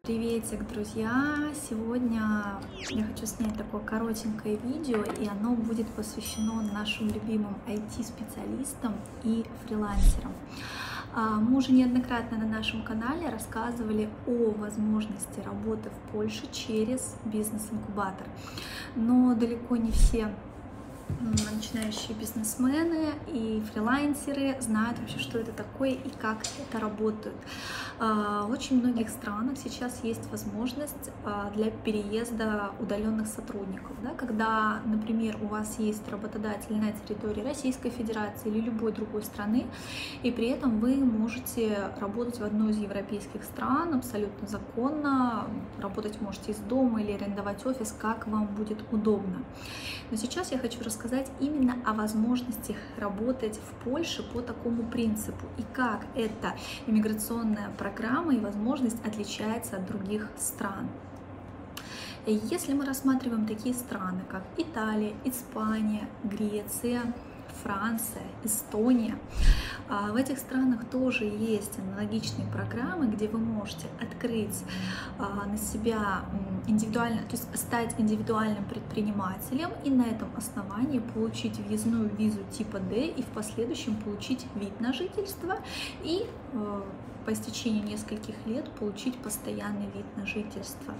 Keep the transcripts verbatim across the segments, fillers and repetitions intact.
Приветик, друзья! Сегодня я хочу снять такое коротенькое видео, и оно будет посвящено нашим любимым ай ти-специалистам и фрилансерам. Мы уже неоднократно на нашем канале рассказывали о возможности работы в Польше через бизнес-инкубатор, но далеко не все начинающие бизнесмены и фрилансеры знают вообще, что это такое и как это работает. В очень многих странах сейчас есть возможность для переезда удаленных сотрудников, да, когда, например, у вас есть работодатель на территории Российской Федерации или любой другой страны, и при этом вы можете работать в одной из европейских стран абсолютно законно, работать можете из дома или арендовать офис, как вам будет удобно. Но сейчас я хочу рассказать именно о возможностях работать в Польше по такому принципу и как эта иммиграционная программа и возможность отличается от других стран. Если мы рассматриваем такие страны, как Италия, Испания, Греция, Франция, Эстония, в этих странах тоже есть аналогичные программы, где вы можете открыть на себя индивидуально, то есть стать индивидуальным предпринимателем и на этом основании получить въездную визу типа Д и в последующем получить вид на жительство и по истечении нескольких лет получить постоянный вид на жительство.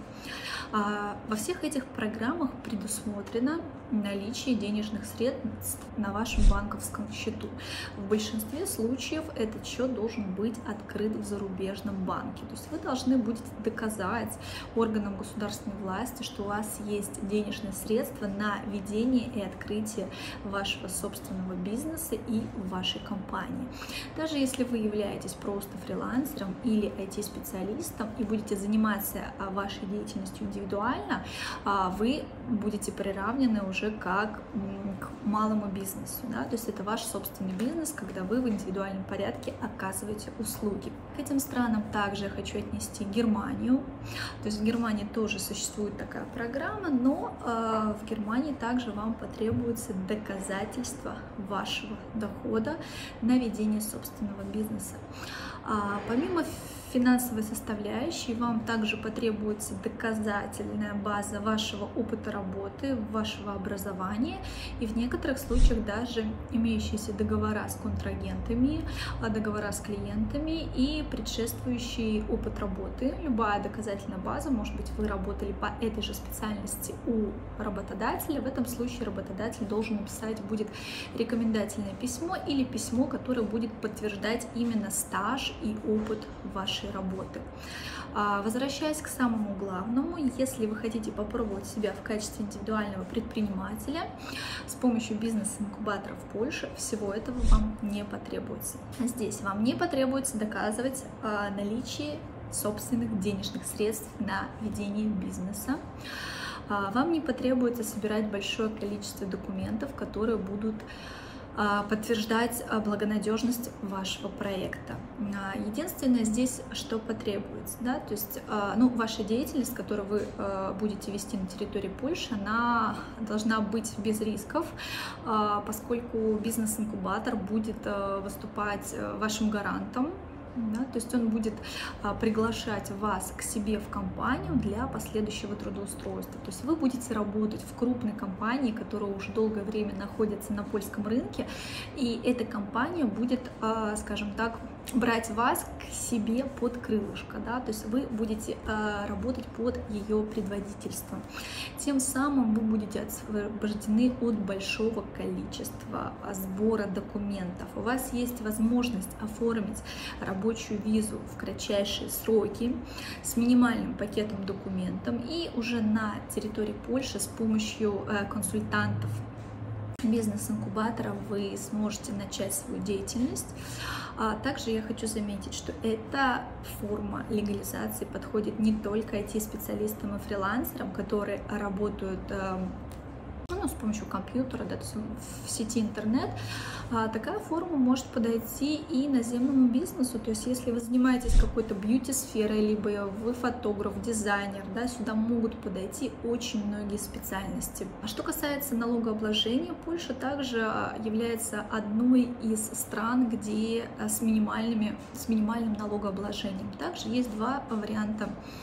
Во всех этих программах предусмотрено наличие денежных средств на вашем банковском счету. В большинстве случаев этот счет должен быть открыт в зарубежном банке. То есть вы должны будете доказать органам государственной власти, что у вас есть денежные средства на ведение и открытие вашего собственного бизнеса и вашей компании. Даже если вы являетесь просто фрилансером или ай ти-специалистом и будете заниматься вашей деятельностью индивидуально, вы будете приравнены уже как к малому бизнесу, да? То есть это ваш собственный бизнес, когда вы в индивидуальном порядке оказываете услуги. К этим странам также я хочу отнести Германию. То есть в Германии тоже существует такая программа, но э, в Германии также вам потребуется доказательство вашего дохода на ведение собственного бизнеса. А, помимо финансовой составляющей, вам также потребуется доказательная база вашего опыта работы, вашего образования и в некоторых случаях даже имеющиеся договора с контрагентами, договора с клиентами и предшествующий опыт работы. Любая доказательная база, может быть, вы работали по этой же специальности у работодателя. В этом случае работодатель должен написать будет рекомендательное письмо или письмо, которое будет подтверждать именно стаж и опыт вашей работы. Возвращаясь к самому главному, если вы хотите попробовать себя в качестве индивидуального предпринимателя с помощью бизнес-инкубатора в Польше, всего этого вам не потребуется. Здесь вам не потребуется доказывать наличие собственных денежных средств на ведение бизнеса. Вам не потребуется собирать большое количество документов, которые будут подтверждать благонадежность вашего проекта. Единственное здесь, что потребуется, да, то есть, ну, ваша деятельность, которую вы будете вести на территории Польши, она должна быть без рисков, поскольку бизнес-инкубатор будет выступать вашим гарантом. Да, то есть он будет а, приглашать вас к себе в компанию для последующего трудоустройства. То есть вы будете работать в крупной компании, которая уже долгое время находится на польском рынке, и эта компания будет, а, скажем так, брать вас к себе под крылышко, да, то есть вы будете а, работать под ее предводительством. Тем самым вы будете освобождены от большого количества сбора документов. У вас есть возможность оформить рабочую визу в кратчайшие сроки с минимальным пакетом документов и уже на территории Польши с помощью э, консультантов бизнес-инкубатора вы сможете начать свою деятельность. А также я хочу заметить, что эта форма легализации подходит не только ай ти-специалистам и фрилансерам, которые работают ну, с помощью компьютера, да, то есть в сети интернет. А такая форма может подойти и наземному бизнесу, то есть если вы занимаетесь какой-то бьюти-сферой, либо вы фотограф, дизайнер, да, сюда могут подойти очень многие специальности. А что касается налогообложения, Польша также является одной из стран, где с, минимальными, с минимальным налогообложением. Также есть два варианта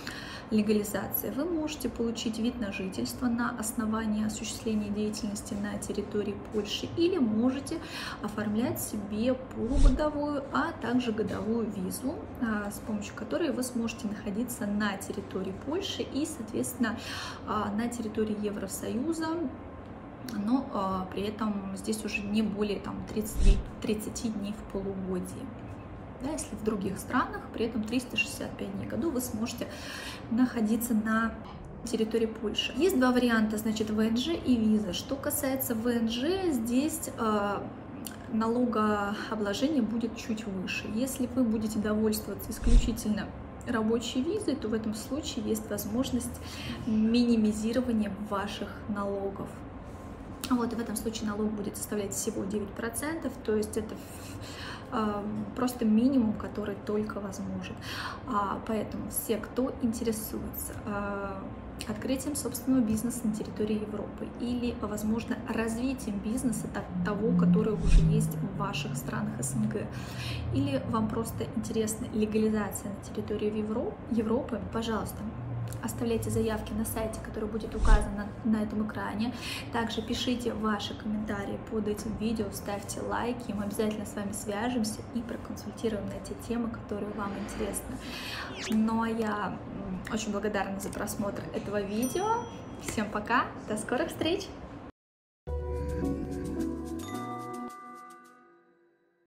легализация. Вы можете получить вид на жительство на основании осуществления деятельности на территории Польши или можете оформлять себе полугодовую, а также годовую визу, с помощью которой вы сможете находиться на территории Польши и, соответственно, на территории Евросоюза, но а, при этом здесь уже не более там, тридцати, тридцати дней в полугодии. Да, если в других странах при этом триста шестьдесят пять дней в году вы сможете находиться на территории Польши. Есть два варианта, значит, ВНЖ и виза. Что касается ВНЖ, здесь а, налогообложение будет чуть выше. Если вы будете довольствоваться исключительно рабочей визой, то в этом случае есть возможность минимизирования ваших налогов. Вот, и в этом случае налог будет составлять всего девять процентов, то есть это э, просто минимум, который только возможен. А, поэтому все, кто интересуется э, открытием собственного бизнеса на территории Европы или, возможно, развитием бизнеса того, который уже есть в ваших странах СНГ, или вам просто интересна легализация на территории Европы, пожалуйста, оставляйте заявки на сайте, который будет указан на, на этом экране. Также пишите ваши комментарии под этим видео, ставьте лайки, мы обязательно с вами свяжемся и проконсультируем на те темы, которые вам интересны. Ну а я очень благодарна за просмотр этого видео. Всем пока, до скорых встреч!